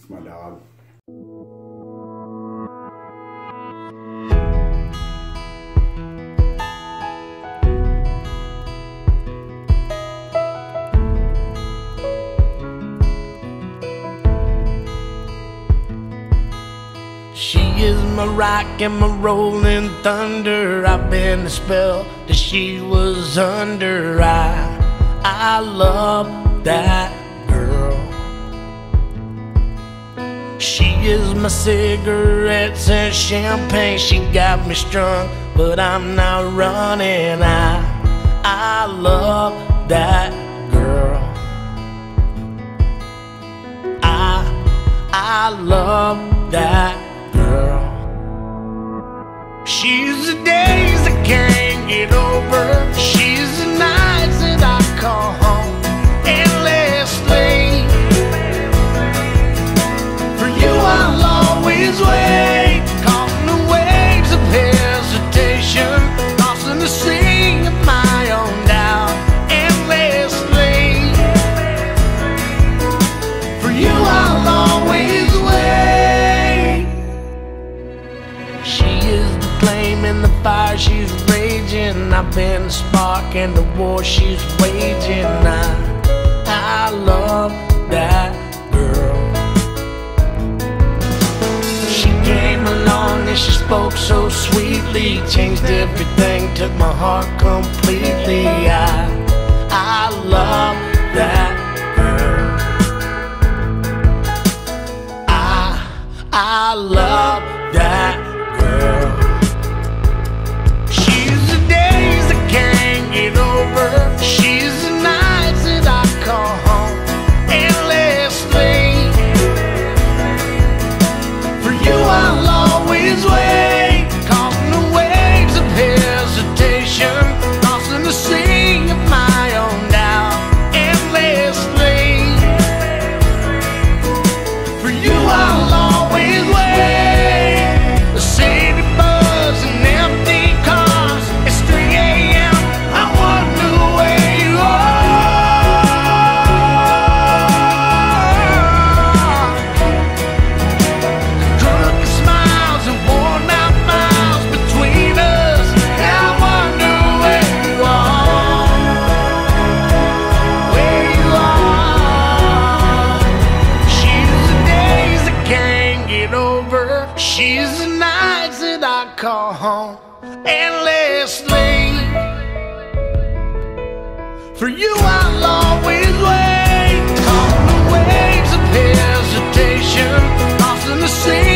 It's my dog. She is my rock and my rolling thunder. I've been the spell that she was under. I love that girl. She is my cigarettes and champagne. She got me strung, but I'm not running. I love that girl. I love that girl. She's the days I can't get over. She's the nights that I call home endlessly. For you I'll always wait, caught in the waves of hesitation, lost in the sea of my own doubt endlessly. For you I'll always wait. She is the flame in the fire, she's raging. I've been the spark in the war she's waging. I love that girl. She came along and she spoke so sweetly, changed everything, took my heart completely. I love that girl. I love that girl. She's the days I can't get over. She's the nights that I call home endlessly. For you I'll always wait, caught in the waves of hesitation, lost in the sea of my own doubt endlessly. For you I'll always wait. The city buzz and empty cars. It's 3 a.m. I wonder where you are. Crooked smiles and worn out miles between us. I wonder where you are. Where you are. She's the days I can't get over. She's the nights that I call home endlessly. For you I'll always wait, caught in the waves of hesitation, lost in the sea